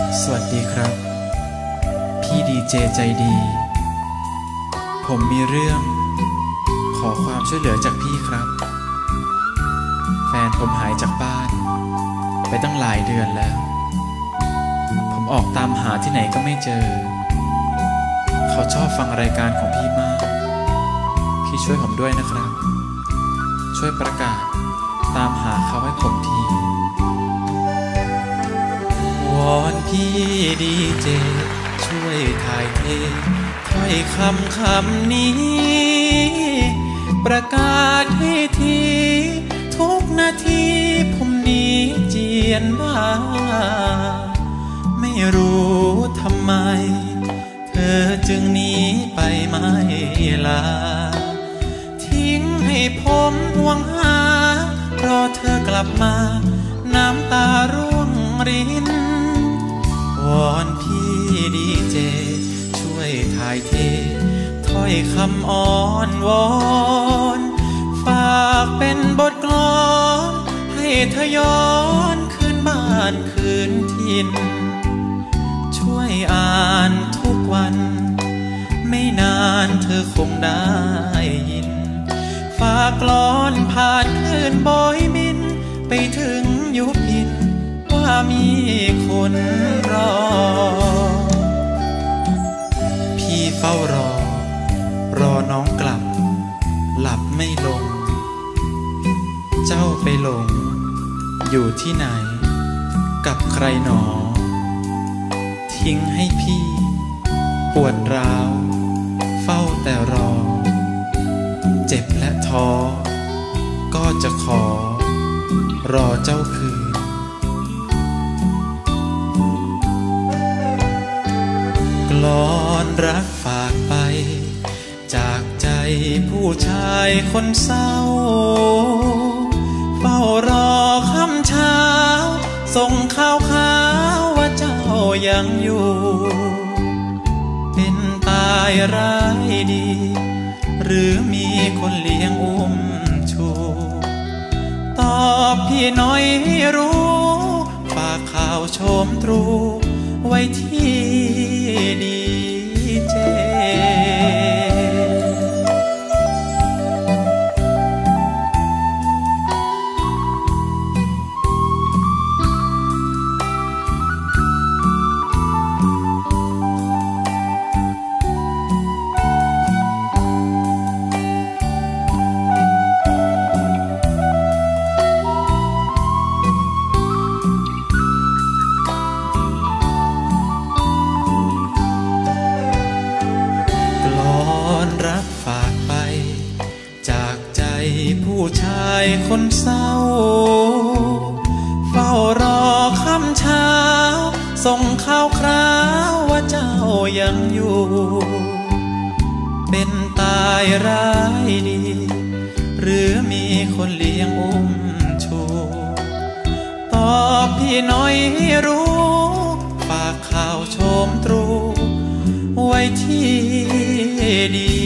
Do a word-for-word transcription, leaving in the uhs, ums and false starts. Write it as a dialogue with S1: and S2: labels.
S1: สวัสดีครับพี่ดีเจใจดีผมมีเรื่องขอความช่วยเหลือจากพี่ครับแฟนผมหายจากบ้านไปตั้งหลายเดือนแล้วผมออกตามหาที่ไหนก็ไม่เจอเขาชอบฟังรายการของพี่มากพี่ช่วยผมด้วยนะครับช่วยประกาศตามหาเขาให้ผมทีวอนพี่ดีเจช่วยถ่ายเทถ้อยคำคำนี้ประกาศให้ทีทุกนาทีผมนี้เจียนบ้าไม่รู้ทำไมเธอจึงหนีไปไม่ลาทิ้งให้ผมห่วงหารอเธอกลับมาน้ำตาร่วงรินวอนพี่ดีเจช่วยถ่ายเทถ้อยคำอ้อนวอนฝากเป็นบทกลอนให้เธอย้อนคืนบ้านคืนถิ่นช่วยอ่านทุกวันไม่นานเธอคงได้ยินฝากกลอนผ่านคลื่นบอยบินไปถึงยุพินว่ามีคนรอพี่เฝ้ารอรอน้องกลับหลับไม่ลงเจ้าไปหลงอยู่ที่ไหนกับใครหนอทิ้งให้พี่ปวดร้าวเฝ้าแต่รอเจ็บและท้อก็จะขอรอเจ้าคืนกลอนรักฝากไปจากใจผู้ชายคนเศร้าเฝ้ารอค่ำเช้าส่งข่าวข่าวว่าเจ้ายังอยู่เป็นตายร้ายดีหรือมีคนเลี้ยงอุ้มชูตอบพี่หน่อยให้รู้ฝากข่าวโชมตรูไว้ที่ดีเจผู้ชายคนเศร้าเฝ้ารอค่ำเช้าส่งข่าวคราวว่าเจ้ายังอยู่เป็นตายร้ายดีหรือมีคนเลี้ยงอุ้มชูตอบพี่หน่อยให้รู้ฝากข่าวโชมตรูไว้ที่ดี